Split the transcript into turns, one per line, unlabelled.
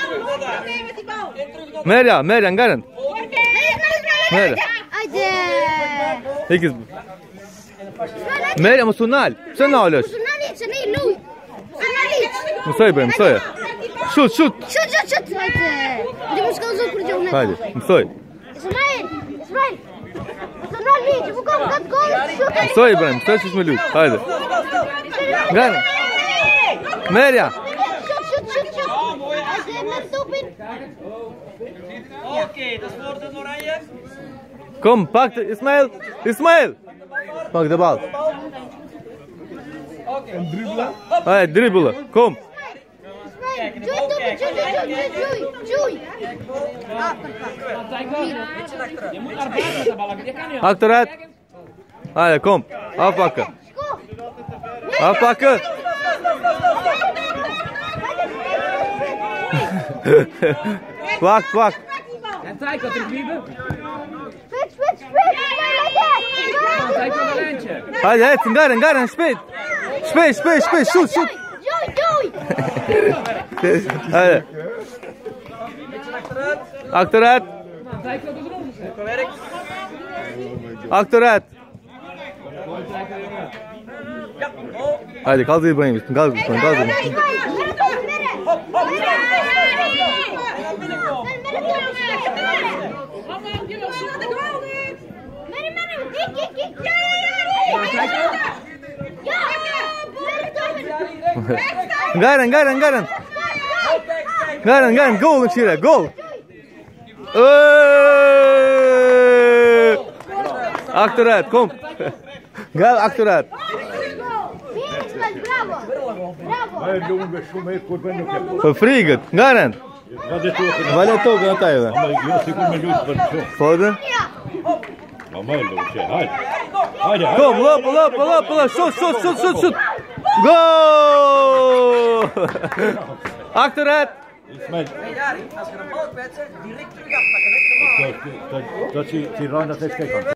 Merja, Merja, Garant. Merja. Hekiz. Merja, Musunal. Sen ne oluyorsun? Musay be, Musay. Şut, şut.
Şut. Hadi başka uzun kuracağım.
Hadi, Musay.
İsmail. Musay bu kat gol.
Musay İbrahim, Musay çizmeli. Hadi. Garant. Merja.
Şut.
Oké, dat is voor de oranje.
Kom, pak de, Ismail. Pak de bal. Hadi, dribbelen. Kom.
Joey.
Je moet naar buiten met de bal. Je kan niet.
Achteruit. Hadi, kom. Afpakken. Afpakken. Wacht.
En Taiko terugwieben.
Spits.
Taiko een lijntje.
Hadi, Garen, speel. Speel, shoot.
Joey.
Hadi. Achteruit.
Taiko doet erom.
Werk.
Achteruit.
Ja, oh.
Hadi, kaldır İbrahim. Kaldır. Garen, gol içeri, gol. Achteruit, kom. Gel achteruit. Vervriegend, Garen. Vale toch aan tijden. Volgen. Kom, loop. Shoot. Goal! Achteruit.
Nee, daar, als je een bal kwijt, direct terug afpakken.
Dat zie je dat heeft